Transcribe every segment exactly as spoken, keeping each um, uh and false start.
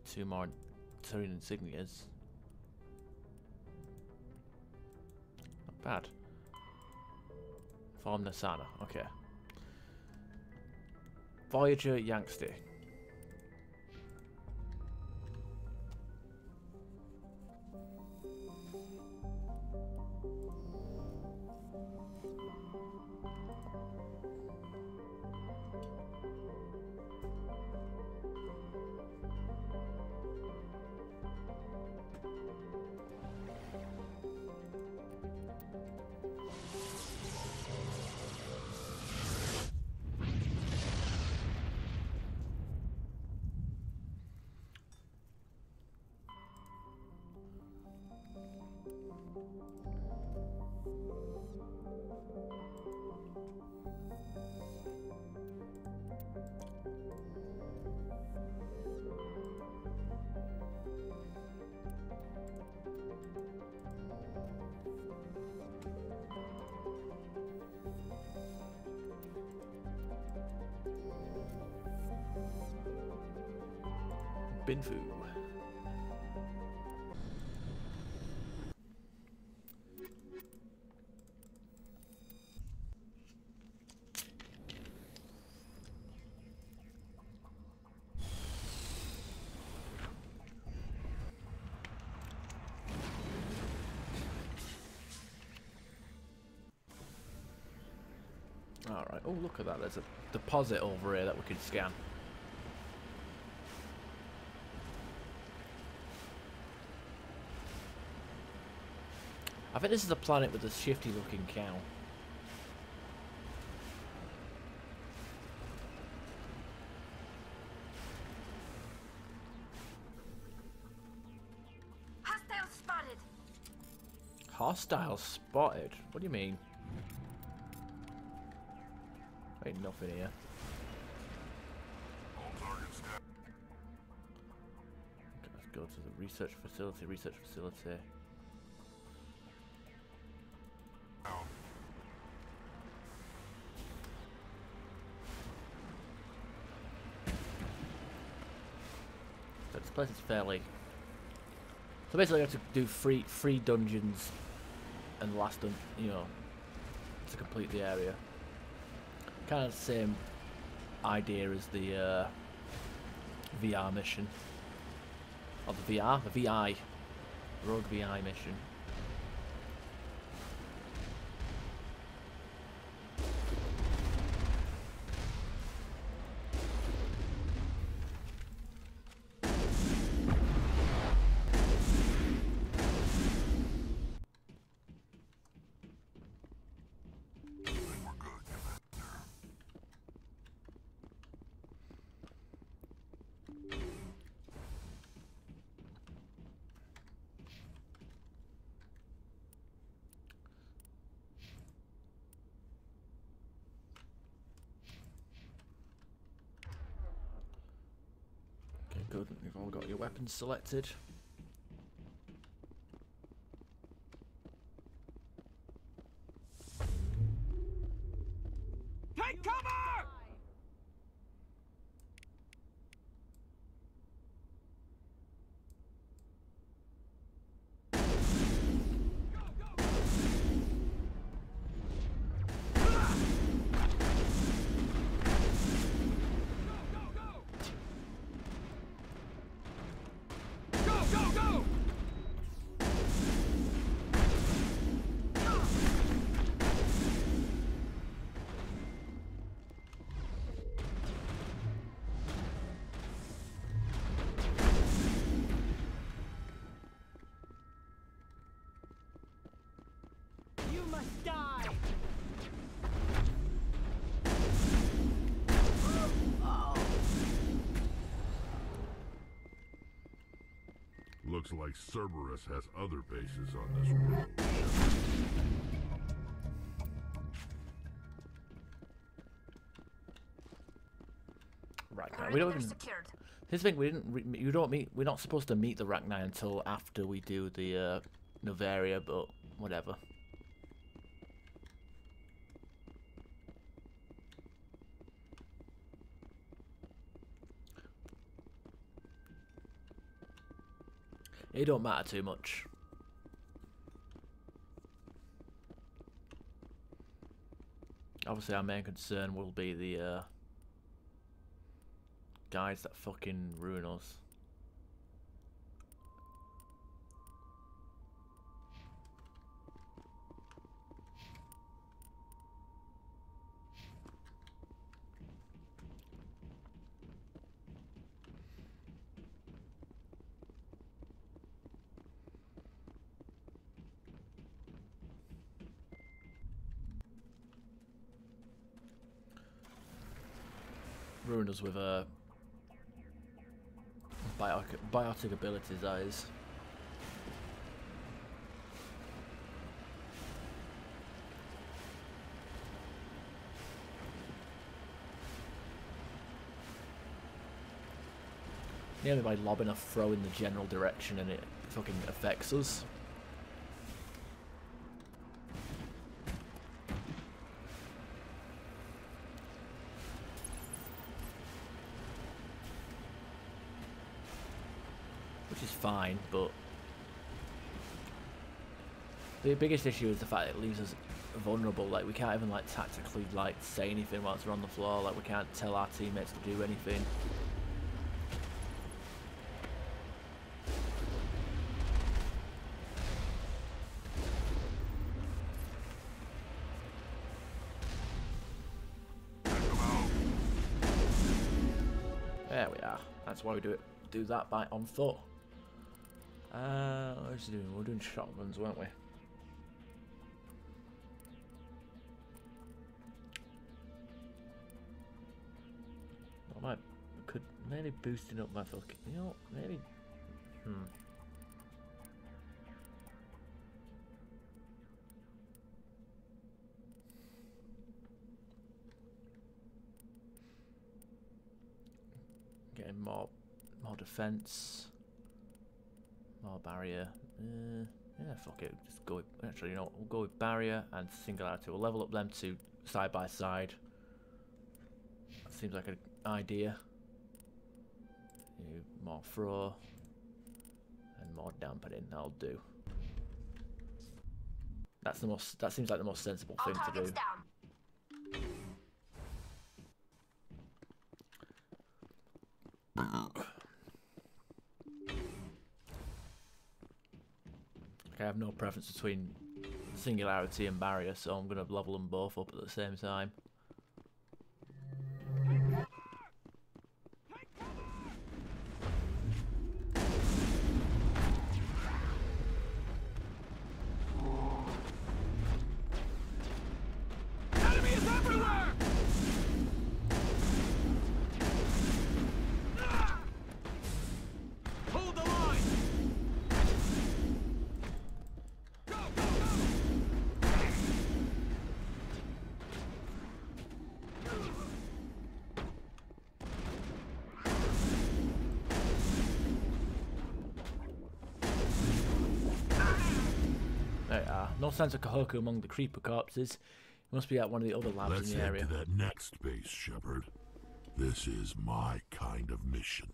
two more Terran insignias. Not bad. Form Nasana, okay. Voyager Youngster. Binfu. Alright, oh look at that, there's a deposit over here that we can scan. I think this is the planet with the shifty looking cow. Hostile spotted. Hostile spotted? What do you mean? Ain't nothing here. Okay, let's go to the research facility, research facility. This place is fairly... So basically I have to do free free dungeons and the last dun you know, to complete the area. Kind of the same idea as the uh, V R mission. Or the V R? The V I. Rogue V I mission. Good, you've all got your weapons selected. Take cover! Looks like Cerberus has other bases on this world. Right now, we don't even. His thing, we didn't. Re you don't meet. We're not supposed to meet the rank nine until after we do the uh, Novaria, but whatever. It don't matter too much. Obviously, our main concern will be the uh, guys that fucking ruin us. Ruin us with uh, biotic, biotic abilities, that is. Nearly by lobbing a throw in the general direction and it fucking affects us. Which is fine, but the biggest issue is the fact that it leaves us vulnerable. Like, we can't even like tactically like say anything whilst we're on the floor. Like, we can't tell our teammates to do anything. There we are. That's why we do it. Do that by on foot. Uh, what was he doing? We we're doing shotguns, weren't we? I might could maybe boosting up my fucking. You know, maybe. Hmm. Getting more, more defense, more barrier. Uh, yeah, fuck it. Just go with, actually, you know, we'll go with barrier and singularity. We'll level up them two side by side. That seems like an idea. You, more throw and more dampening. That'll do. That's the most. That seems like the most sensible thing to do. Down. I have no preference between singularity and barrier, so I'm going to level them both up at the same time. Enemies everywhere! Hold the line! Go, go, go! There we are. No sense of Kahoku among the creeper corpses. He must be at one of the other labs Let's in the head area. to that next base, Shepard. This is my kind of mission.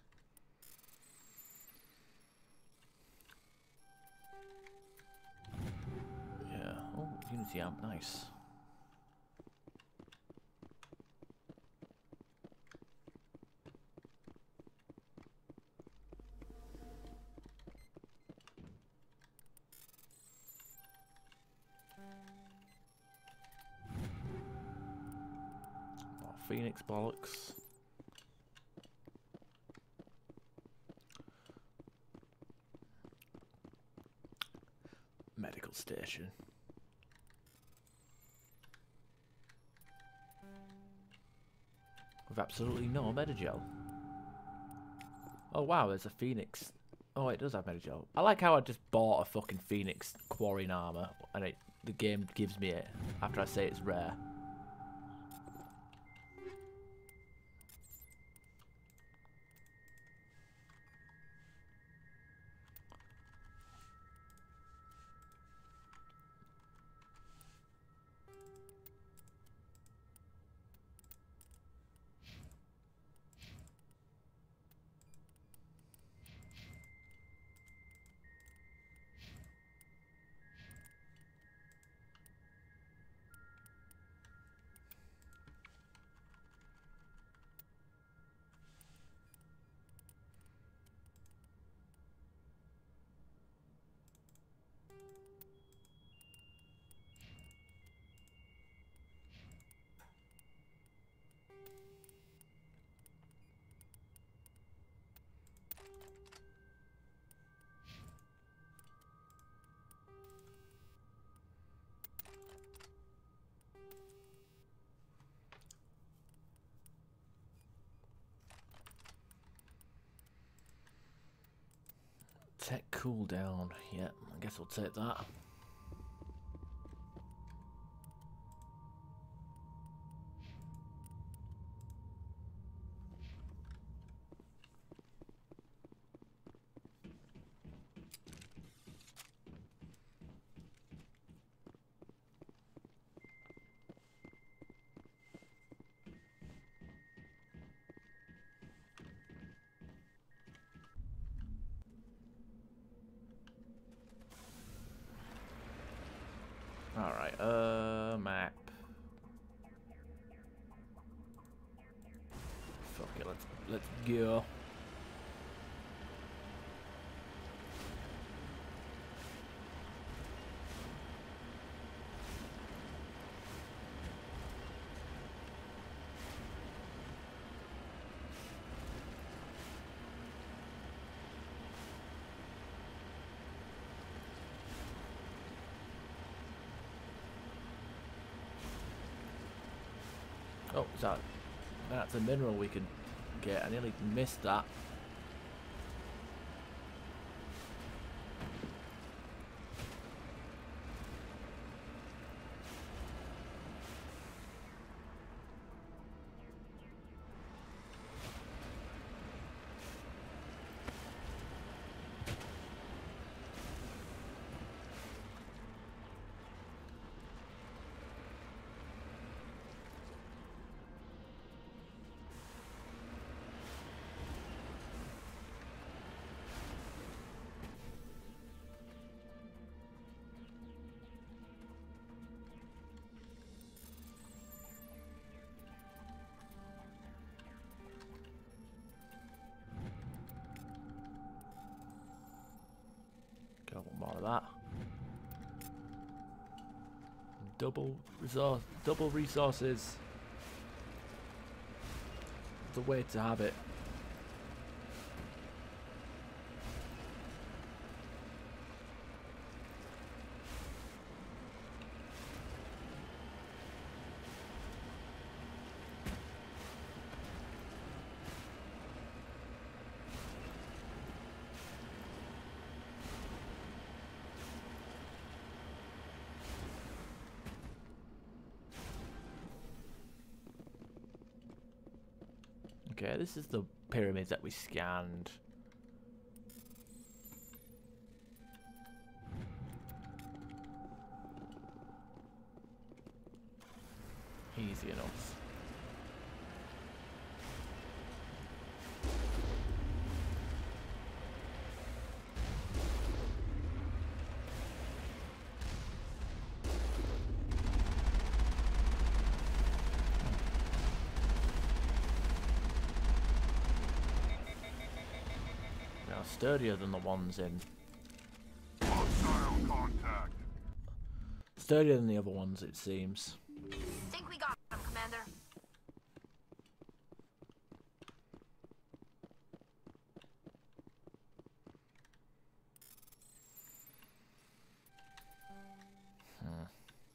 Yeah. Oh, Unity amp, nice. Oh, Phoenix bollocks. Medical station. With absolutely no Medigel. Oh wow, there's a Phoenix. Oh, it does have Medigel. I like how I just bought a fucking Phoenix quarrying armor, and it, the game gives me it after I say it's rare. Tech cooldown. Yeah, I guess we'll take that. Alright, uh, map. Fuck it, let's, let's go. Oh, is that, that's a mineral we can get. I nearly missed that. Got one more of that. Double resource, double resources. The way to have it. Okay, this is the pyramids that we scanned. Easy enough. Sturdier than the ones in. Hostile contact. Sturdier than the other ones, it seems. Think we got him, Commander. Hmm.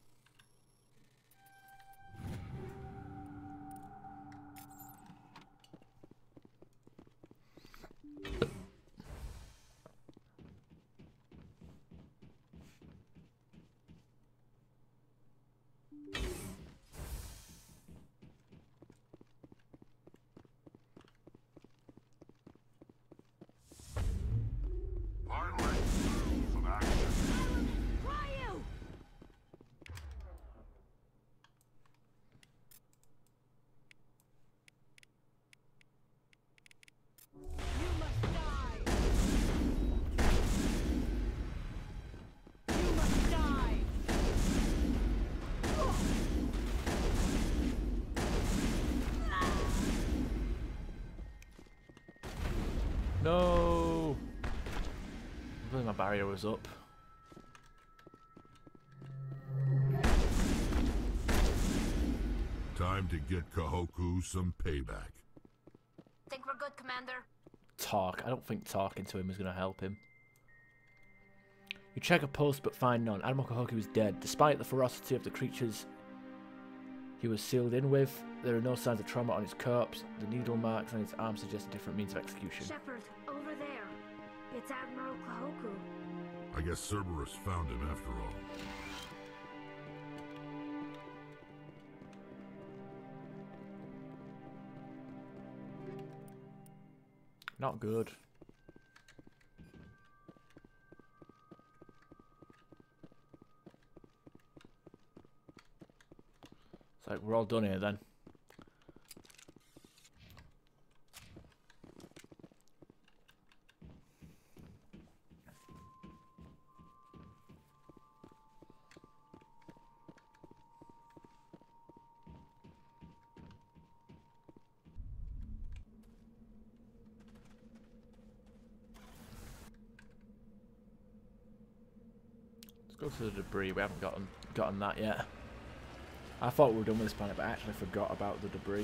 Finally, some action. Why you? You must die. You must die. No! I believe my barrier was up. Time to get Kahoku some payback. Think we're good, Commander? Talk. I don't think talking to him is going to help him. You check a pulse but find none. Admiral Kahoku is dead. Despite the ferocity of the creatures he was sealed in with, there are no signs of trauma on his corpse. The needle marks on his arm suggest a different means of execution. Shepard, over there. It's Admiral Kahoku. I guess Cerberus found him after all. Not good. It's like we're all done here then. Go to the debris. We haven't gotten gotten that yet. I thought we were done with this planet, but I actually forgot about the debris.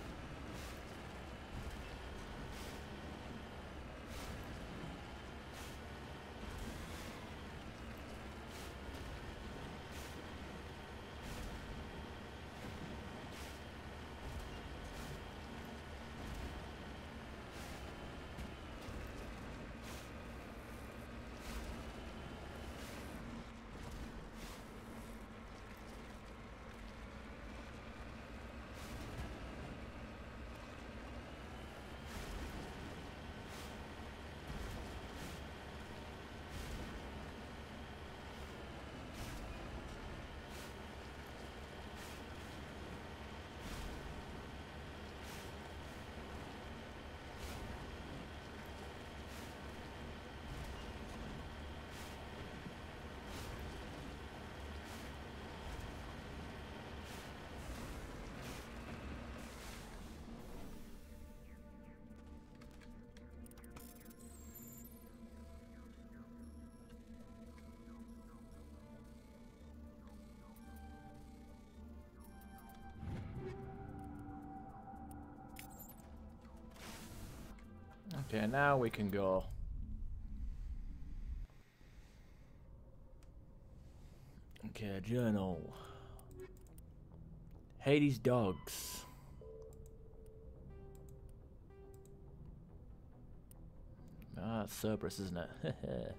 Okay, now we can go. Okay, journal. Hades dogs. Ah, it's Cerberus, isn't it?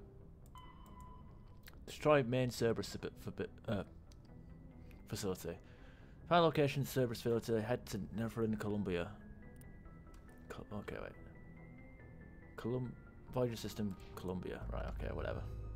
Destroy main Cerberus for bit, uh, facility. Find location Cerberus facility. Head to Never in Columbia. Col okay, wait. Colum Voyager system, Columbia. Right, okay, whatever.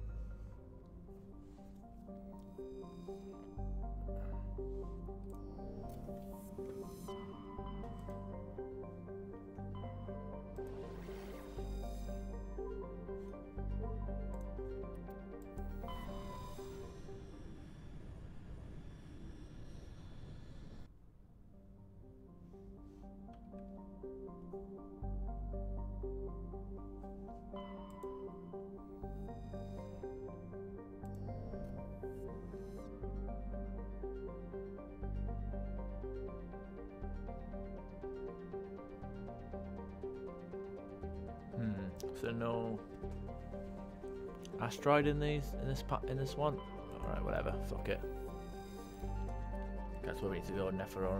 So no asteroid in these in this pa in this one. All right, whatever. Fuck it. That's where we need to go. Neferon.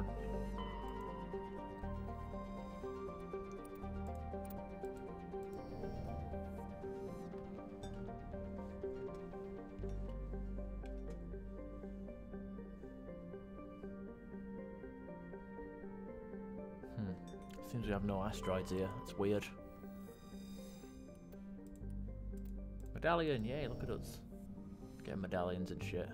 Hmm. Seems we have no asteroids here. That's weird. Medallion, yay, look at us. Getting medallions and shit.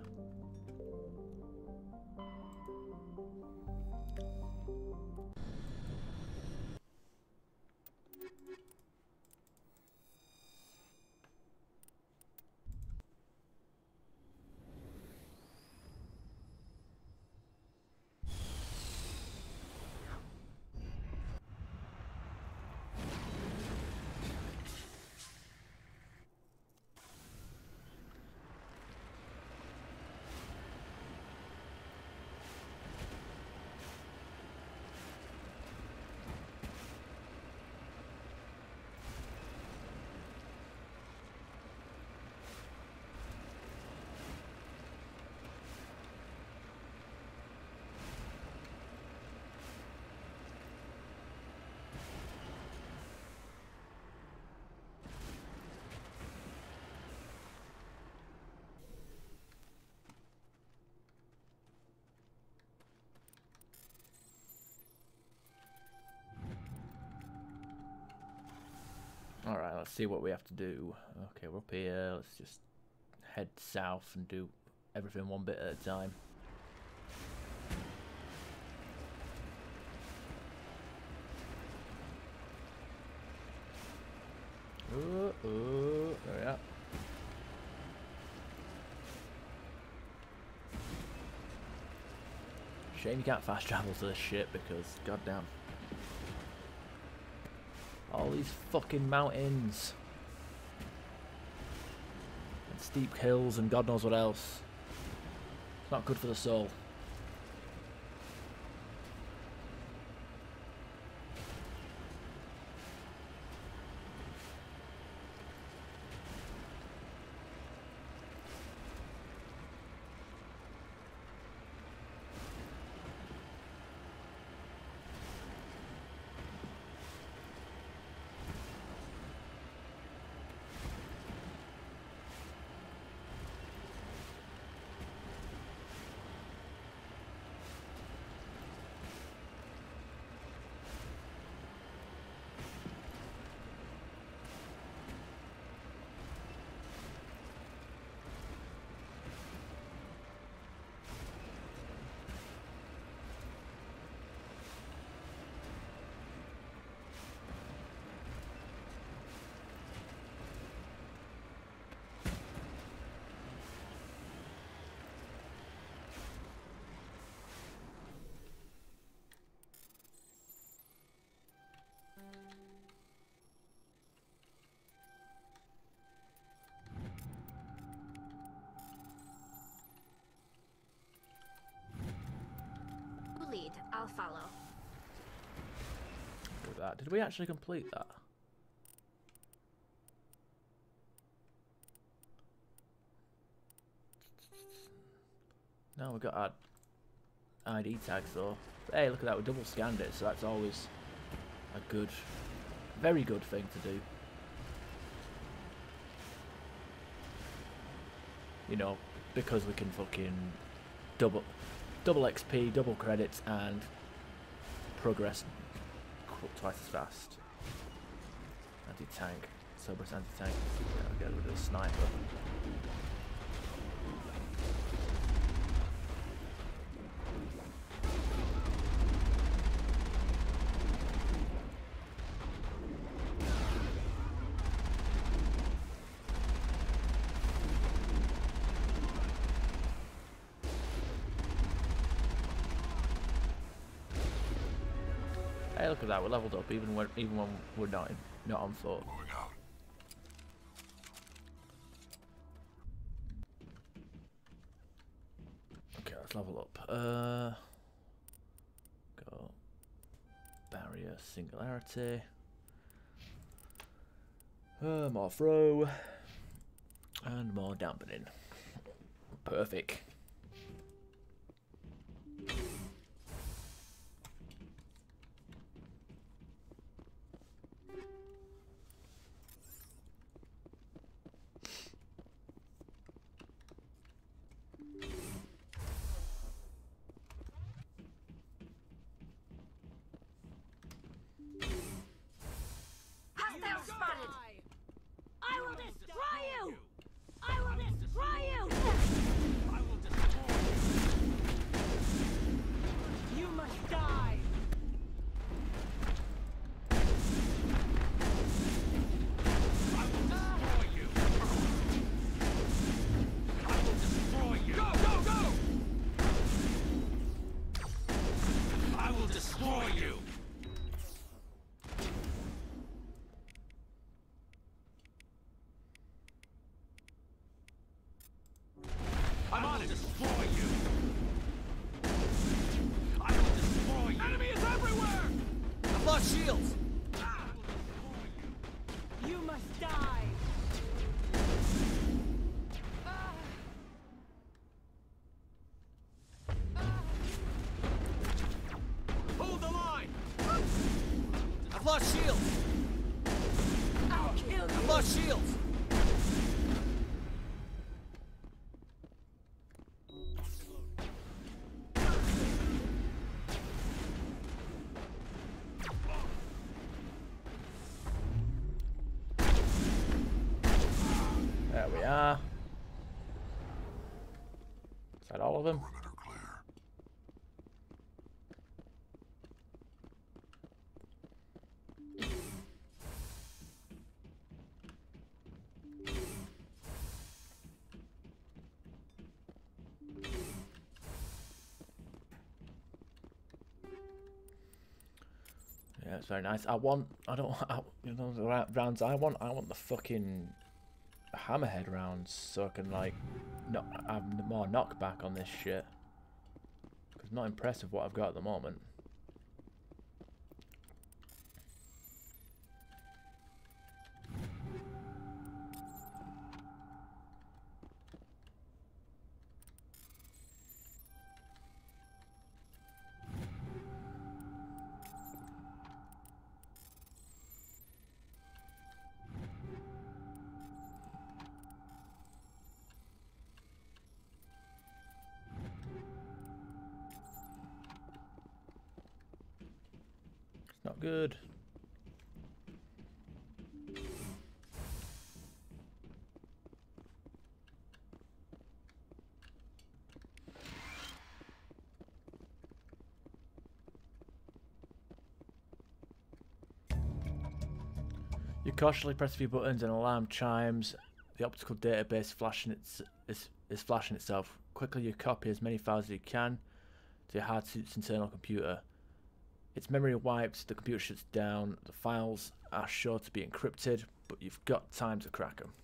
Alright, let's see what we have to do. Okay, we're up here. Let's just head south and do everything one bit at a time. Oh, oh, there we are. Shame you can't fast travel to this shit because, goddamn. All these fucking mountains. And steep hills and God knows what else. It's not good for the soul. Lead. I'll follow. Look at that. Did we actually complete that? No, we got our I D tags though. But hey, look at that. We double scanned it, so that's always a good, very good thing to do. You know, because we can fucking double. Double X P, double credits, and progress twice as fast. Anti-tank. Cerberus anti-tank. Yeah, I'll get rid of the sniper. Hey, look at that, we're leveled up even when even when we're not in, not on foot. Moving out. Okay, let's level up. Uh go barrier singularity. Uh, more throw. And more dampening. Perfect. Hostile spotted! I will destroy you! I will destroy you! I will destroy you! You must die! I will destroy you! I will destroy you! Go, go, go! I will destroy you! I'm on it. Destroy you. I will destroy you. Enemy is everywhere. I've lost shields. I will destroy you. You must die. Hold the line. I've lost shields. I'll kill you! I've lost shields. are. Is that all of them? Perimeter clear. Yeah, it's very nice. I want, I don't, I, you know, the ra- rounds I want, I want the fucking hammerhead rounds so I can like, not have more knockback on this shit. Because I'm not impressed with what I've got at the moment. Not good. You cautiously press a few buttons and an alarm chimes. The optical database flashing its, is, is flashing itself. Quickly you copy as many files as you can to your hard suit's internal computer. Its memory wiped, the computer shuts down, the files are sure to be encrypted, but you've got time to crack them.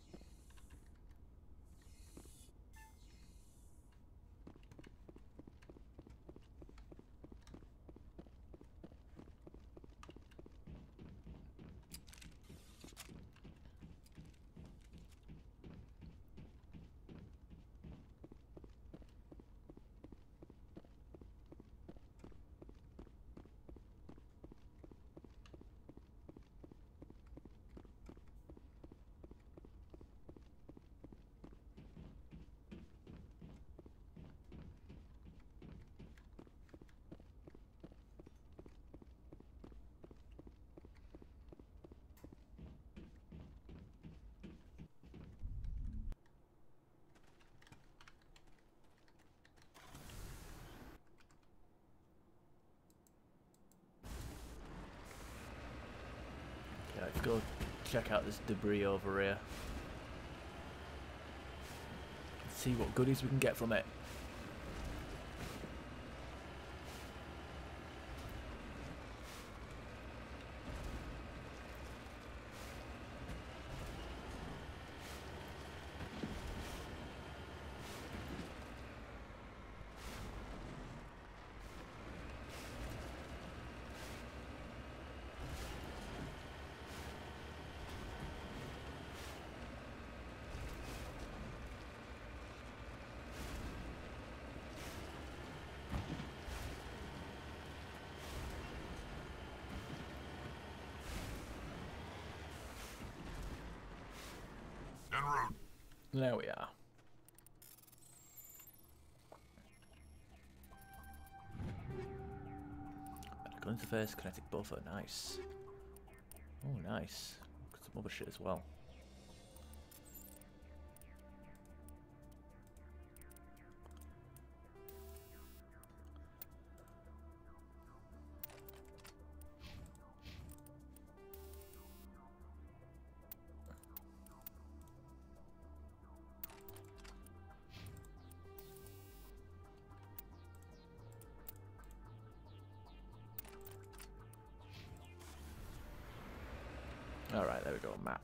Let's go check out this debris over here. See what goodies we can get from it. En route. There we are. Medical interface, kinetic buffer, nice. Oh, nice. Got some other shit as well. Alright, there we go, map.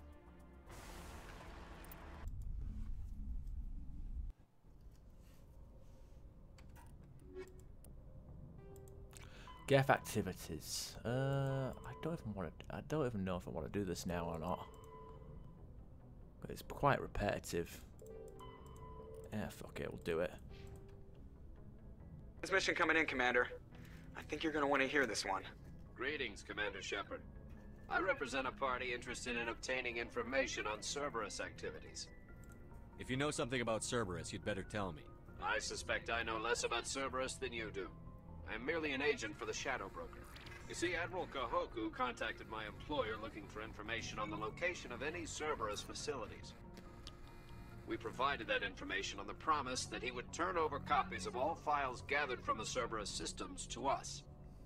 G E F activities. Uh, I don't even want to. I don't even know if I want to do this now or not. But it's quite repetitive. Yeah, fuck it, we'll do it. Transmission coming in, Commander. I think you're gonna want to hear this one. Greetings, Commander Shepard. I represent a party interested in obtaining information on Cerberus activities. If you know something about Cerberus, you'd better tell me. I suspect I know less about Cerberus than you do. I am merely an agent for the Shadow Broker. You see, Admiral Kahoku contacted my employer looking for information on the location of any Cerberus facilities. We provided that information on the promise that he would turn over copies of all files gathered from the Cerberus systems to us.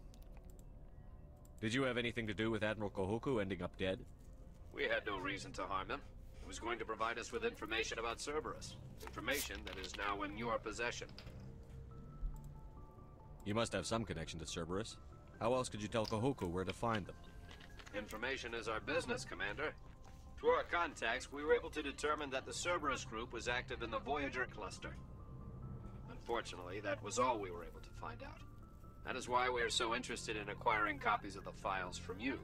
Did you have anything to do with Admiral Kohoku ending up dead? We had no reason to harm him. He was going to provide us with information about Cerberus. Information that is now in your possession. You must have some connection to Cerberus. How else could you tell Kohoku where to find them? Information is our business, Commander. Through our contacts, we were able to determine that the Cerberus group was active in the Voyager cluster. Unfortunately, that was all we were able to find out. That is why we are so interested in acquiring copies of the files from you.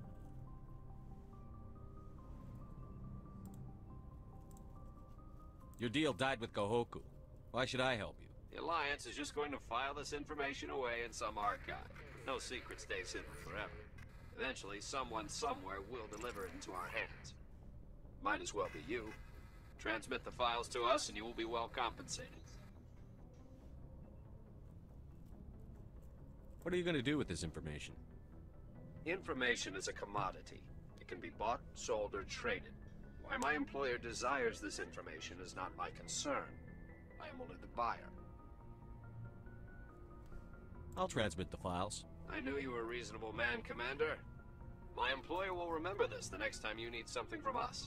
Your deal died with Kohoku. Why should I help you? The Alliance is just going to file this information away in some archive. No secret stays hidden forever. Eventually, someone somewhere will deliver it into our hands. Might as well be you. Transmit the files to us and you will be well compensated. What are you going to do with this information? Information is a commodity. It can be bought, sold, or traded. Why my employer desires this information is not my concern. I am only the buyer. I'll transmit the files. I knew you were a reasonable man, Commander. My employer will remember this the next time you need something from us.